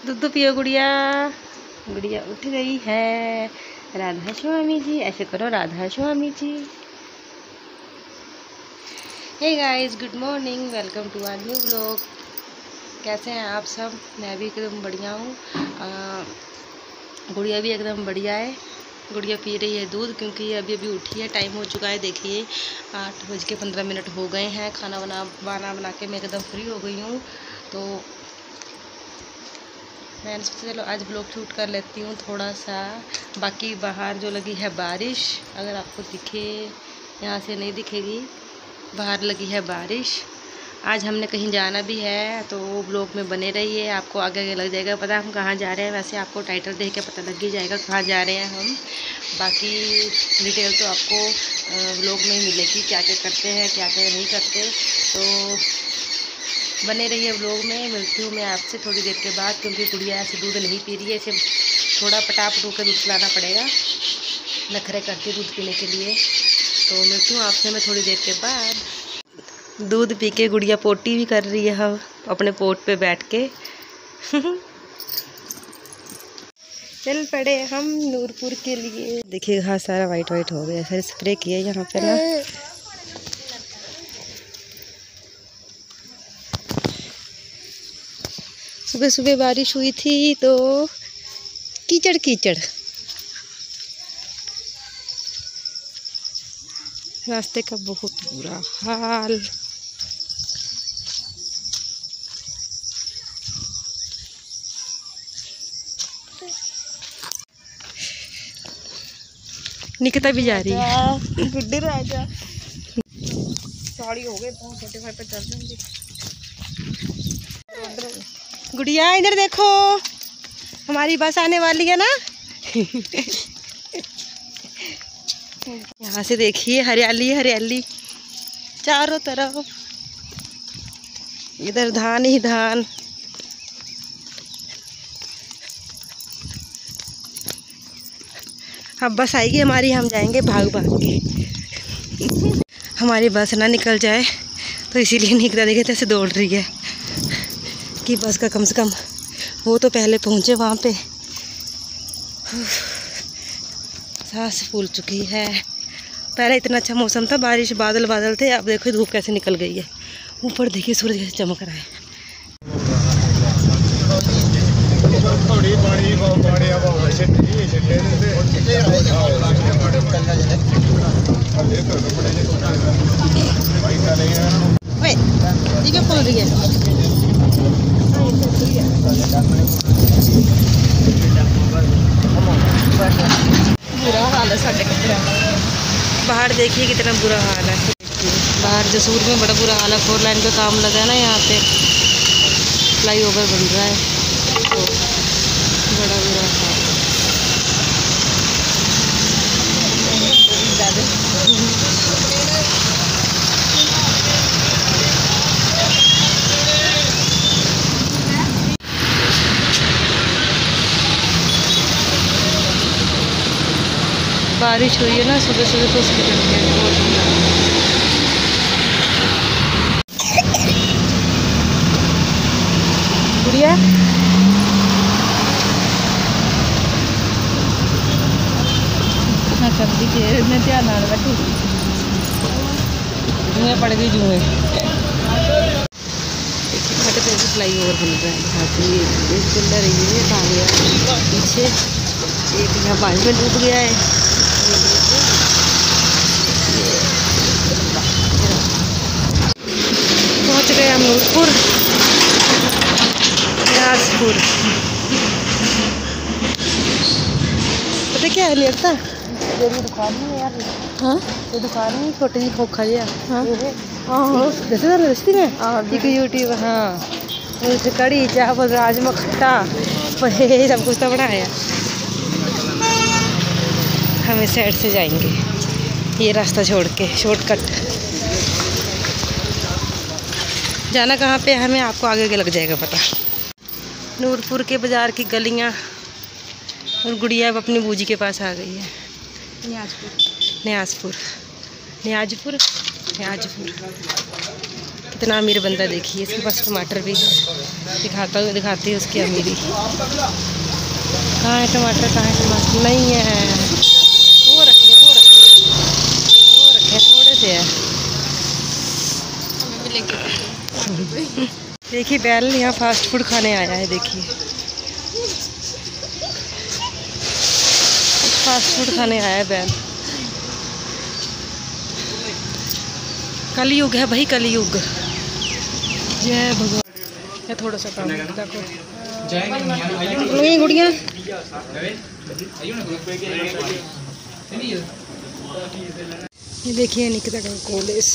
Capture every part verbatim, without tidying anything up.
दूध पियो गुड़िया। गुड़िया उठ गई है। राधा स्वामी जी, ऐसे करो Radha Swami ji. Hey guys, good morning, welcome to our new blog. कैसे हैं आप सब? मैं भी एकदम बढ़िया हूँ। गुड़िया भी एकदम बढ़िया है। गुड़िया पी रही है दूध क्योंकि अभी अभी उठी है। टाइम हो चुका है, देखिए आठ बज के पंद्रह मिनट हो गए हैं। खाना बना बना बना के मैं एकदम फ्री हो गई हूँ। तो मैंने सोचा चलो आज ब्लॉग शूट कर लेती हूँ थोड़ा सा। बाकी बाहर जो लगी है बारिश, अगर आपको दिखे, यहाँ से नहीं दिखेगी, बाहर लगी है बारिश। आज हमने कहीं जाना भी है, तो ब्लॉग में बने रहिए, आपको आगे आगे लग जाएगा पता हम कहाँ जा रहे हैं। वैसे आपको टाइटल देख के पता लग ही जाएगा कहाँ जा रहे हैं हम। बाकी डिटेल तो आपको ब्लॉग में ही मिलेगी, क्या क्या करते हैं क्या क्या नहीं करते। तो बने रहिए ब्लॉग में। मिलती हूँ मैं आपसे थोड़ी देर के बाद, क्योंकि गुड़िया ऐसे दूध नहीं पी रही है, इसे थोड़ा पटापट होकर दूध पिलाना पड़ेगा। नखरे करती है दूध पीने के लिए। तो मिलती हूँ आपसे मैं थोड़ी देर के बाद। दूध पी के गुड़िया पोटी भी कर रही है हम अपने पोट पे बैठ के। चल पड़े हम नूरपुर के लिए। देखिए घास सारा वाइट वाइट हो गया, सारे स्प्रे किया यहाँ पे ना। सुबह सुबह बारिश हुई थी तो कीचड़ कीचड़, रास्ते का बहुत बुरा हाल। निकिता भी जा रही है। गुड्डी राजा साड़ी हो गए फोर्टी फाइव पे चल जाऊंगी। गुड़िया इधर देखो, हमारी बस आने वाली है ना। यहाँ से देखिए हरियाली हरियाली चारों तरफ, इधर धान ही धान। अब बस आएगी हमारी, हम जाएंगे भाग भाग के। हमारी बस ना निकल जाए, तो इसीलिए निकला देखे कैसे दौड़ रही है कि बस का कम से कम वो तो पहले पहुँचे वहाँ पे। सांस फूल चुकी है। पहले इतना अच्छा मौसम था, बारिश बादल बादल थे, अब देखो धूप कैसे निकल गई है। ऊपर देखिए सूरज कैसे चमक रहा है। ये क्या खोल रही है? बुरा हाल है साढ़े कपड़े। बाहर देखिए कितना बुरा हाल है। बाहर जसूर में बड़ा बुरा हाल है। फोर लाइन का काम लगा है ना, यहाँ पे फ्लाई ओवर बन रहा है, तो बड़ा बुरा हाल है। बारिश हुई है ना सुबह सुबह, तो उसकी चलते गुड़िया हाँ कर दीजिए, मैं ध्यान आ रहा बैठी जुए पड़ गई जुए। खटे पे फ्लाई ओवर बन रहा है। यहाँ पे एक पिलर ये आ गया पीछे, एक यहाँ पानी में डूब गया है। पहुंच गए हम नूरपुर न्याजपुर। पता क्या है लगता ये दुकान है यार। हाँ ये दुकान है छोटी सी खोखा जी। हाँ हाँ जैसे ना रस्ती में एक यूट्यूब। हाँ जैसे कड़ी चावल राजमा खट्टा पनीर सब कुछ तो बनाया। हम इस साइड से जाएंगे, ये रास्ता छोड़ के शॉर्टकट। जाना कहाँ पे हमें आपको आगे आगे लग जाएगा पता। नूरपुर के बाज़ार की गलियाँ, और गुड़िया अब अपनी बूजी के पास आ गई है। न्याजपुर न्याजपुर न्याजपुर न्याजपुर कितना अमीर बंदा देखिए, इसके पास टमाटर भी है। दिखाता हूँ दिखाती है उसकी अमीरी। कहाँ है टमाटर, कहाँ है टमाटर? नहीं है, वो रखे वो रखे वो रखे थोड़े से है। देखिए बैल यहाँ फास्ट फूड खाने आया है। देखिए फास्ट फूड खाने आया है बैल। कलयुग है भाई, कलयुग। जय भगवान। ये थोड़ा सा काम देखो गुड़िया। ये देखिए निकिता का कॉलेज,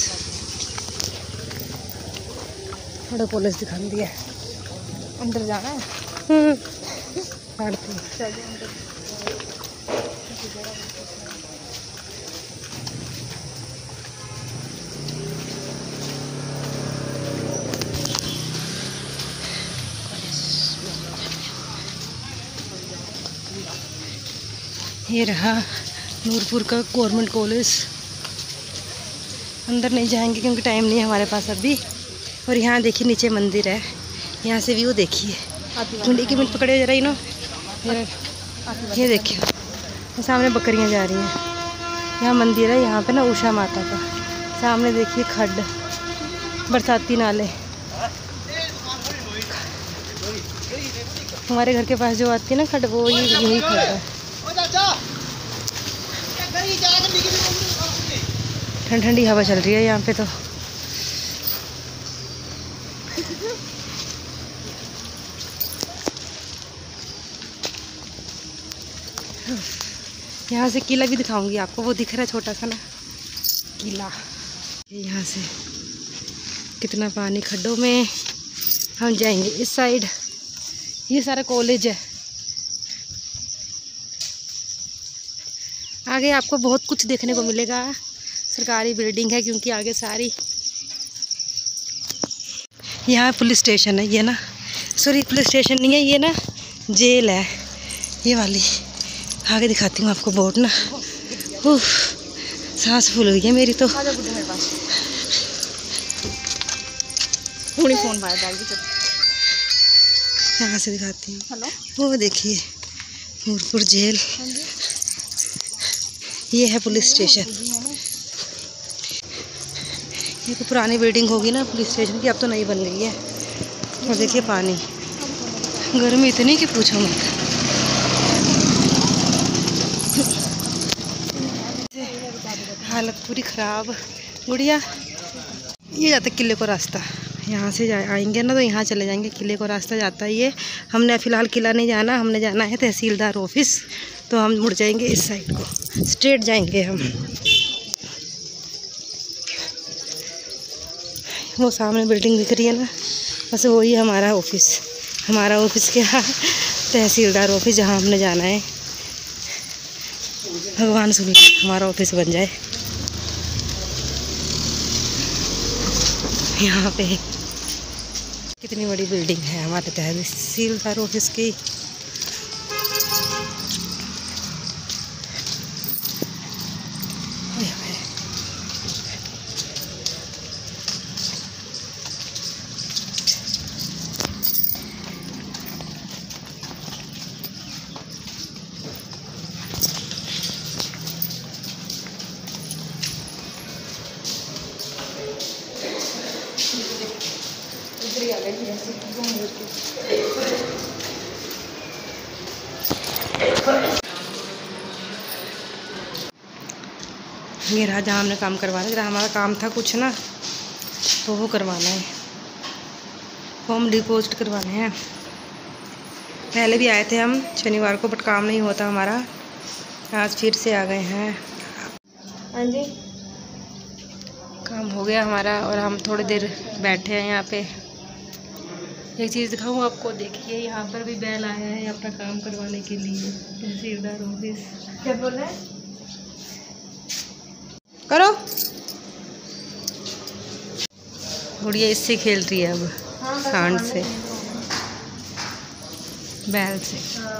थोड़ा कॉलेज दिखा दिया। अंदर जाना है। ये रहा नूरपुर का गवर्नमेंट कॉलेज। अंदर नहीं जाएंगे क्योंकि टाइम नहीं है हमारे पास अभी। और यहाँ देखिए नीचे मंदिर है, यहाँ से व्यू देखिए। एक मिनट पकड़े जरा ही ना। ये देखिए सामने बकरियाँ जा रही हैं। यहाँ मंदिर है, यहाँ पे ना उषा माता का। सामने देखिए खड्ड, बरसाती नाले। हमारे घर के पास जो आती है ना खड्ड, वो ही यही खड्ड है। ठंडी ठंडी हवा चल रही है यहाँ पे तो। यहाँ से किला भी दिखाऊंगी आपको, वो दिख रहा है छोटा सा ना किला। यहाँ से कितना पानी खड्डों में। हम जाएंगे इस साइड। ये सारा कॉलेज है। आगे आपको बहुत कुछ देखने को मिलेगा। सरकारी बिल्डिंग है क्योंकि आगे सारी। यहाँ पुलिस स्टेशन है ये ना, सॉरी पुलिस स्टेशन नहीं है ये ना, जेल है ये वाली। आगे दिखाती हूँ आपको बोर्ड ना। उफ, सांस फूल गई है मेरी तो। यहाँ से दिखाती हूँ, वो देखिए नूरपुर जेल। ये है पुलिस स्टेशन। ये तो पुरानी बिल्डिंग होगी ना पुलिस स्टेशन की, अब तो नई बन गई है। और देखिए पानी, गर्मी इतनी कि पूछो मत। हालत पूरी ख़राब। गुड़िया ये जाता किले को रास्ता, यहाँ से जा आएंगे ना तो यहाँ चले जाएंगे। किले को रास्ता जाता है ये। हमने फ़िलहाल किला नहीं जाना, हमने जाना है तहसीलदार ऑफिस। तो हम मुड़ जाएंगे इस साइड को, स्ट्रेट जाएंगे हम। वो सामने बिल्डिंग दिख रही है ना, बस वही हमारा ऑफिस। हमारा ऑफिस क्या, तहसीलदार ऑफिस, जहाँ हमने जाना है। भगवान सुने हमारा ऑफिस बन जाए। यहाँ पे कितनी बड़ी बिल्डिंग है हमारे तहसीलदार ऑफिस की। ये रहा जहाँ हमने काम करवाना है। जरा हमारा काम था कुछ ना, तो वो करवाना है, फॉर्म डिपोजिट करवाने हैं। पहले भी आए थे हम शनिवार को, बट काम नहीं होता हमारा। आज फिर से आ गए हैं। हाँ जी काम हो गया हमारा और हम थोड़ी देर बैठे हैं यहाँ पे। एक चीज़ दिखाऊँ आपको, देखिए यहाँ पर भी बैल आया है अपना काम करवाने के लिए। तहसीलदार ऑफिस। क्या बोल रहे हैं, करो। गुड़िया इससे खेल रही है अब, सांड से, बैल से।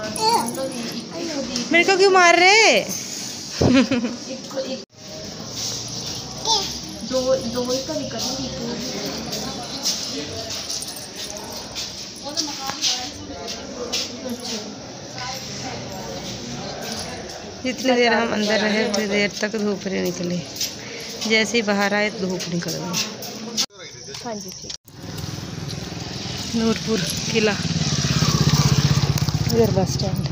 मेरे को क्यों मार रहे? दो दो का जितनी देर हम अंदर रहे उतनी देर तक धूप नहीं निकली, जैसे ही बाहर आए धूप निकल गई। हाँ जी ठीक। नूरपुर किला, इधर बस स्टैंड।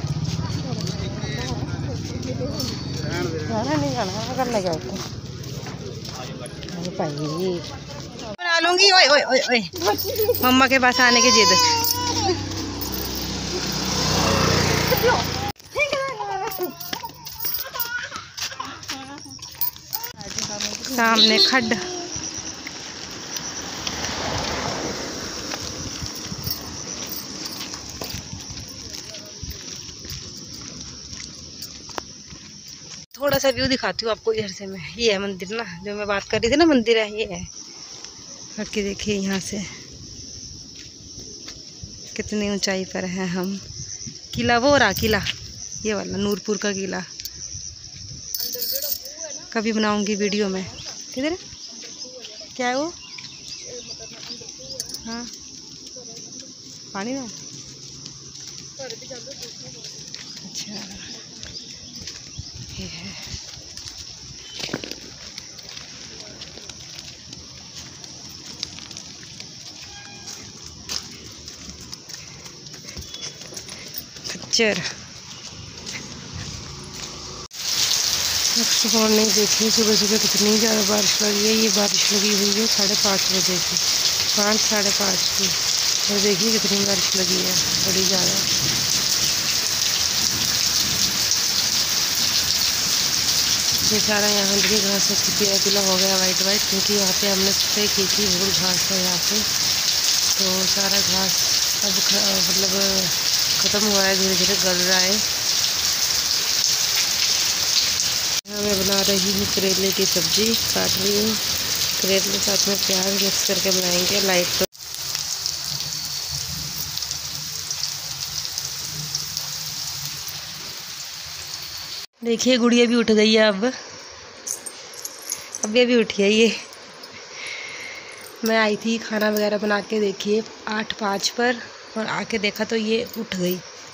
खाना नहीं खाना करना क्या होता भाई। बना लूंगी। ओए ओए ओए ओए, मम्मा के पास आने की जिद। सामने खड्ड, थोड़ा सा व्यू दिखाती हूँ आपको इधर से मैं। ये है मंदिर ना, जो मैं बात कर रही थी ना, मंदिर है ये है। बाकी देखिए यहाँ से कितनी ऊंचाई पर है हम। किला वो रहा, किला ये वाला नूरपुर का किला। कभी बनाऊंगी वीडियो में। किधर क्या है वो? हाँ पानी में। अच्छा ये है। खच्चर नेक्स्ट मॉर्निंग देखिए सुबह सुबह कितनी ज़्यादा बारिश लगी है। ये बारिश लगी हुई है साढ़े पाँच बजे की, पाँच साढ़े पाँच की। और देखिए कितनी बारिश लगी है, बड़ी ज़्यादा। ये सारा यहाँ देखिए घास पीला पीला हो गया, वाइट वाइट, क्योंकि यहाँ पे हमने स्प्रे की थी। बहुत घास है यहाँ पे, तो सारा घास अब मतलब ख़त्म हो रहा है, धीरे धीरे गल रहा है। मैं बना रही हूँ करेले की सब्ज़ी, काट रही हूँ करेले, साथ में प्याज मिक्स करके बनाएंगे लाइट तो। देखिए गुड़िया भी उठ गई है अब अब ये भी उठी है। ये मैं आई थी खाना वगैरह बना के, देखिए आठ पाँच पर, और आके देखा तो ये उठ गई।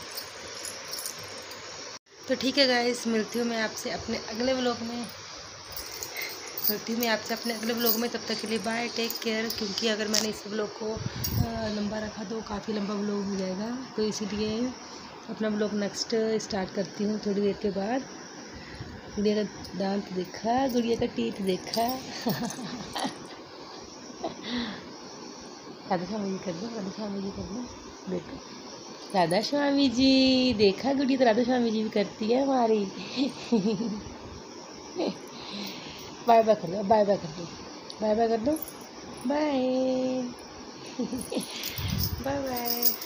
तो ठीक है गाइस, मिलती हूँ मैं आपसे अपने अगले व्लॉग में मिलती हूँ मैं आपसे अपने अगले व्लॉग में। तब तक के लिए बाय, टेक केयर। क्योंकि अगर मैंने इस व्लॉग को लंबा रखा तो काफ़ी लंबा व्लॉग हो जाएगा, तो इसीलिए अपना व्लॉग नेक्स्ट स्टार्ट करती हूँ थोड़ी देर के बाद। गुड़िया का दांत देखा, गुड़िया का टीथ देखा। राधा स्वामी जी कर दो, राधा स्वामी जी कर दो, देखो राधा स्वामी जी देखा। गुड़िया तो राधा स्वामी जी भी करती है हमारी। बाय बाय कर दो, बाय बाय कर दो, बाय बाय कर दो, बाय बाय बाय।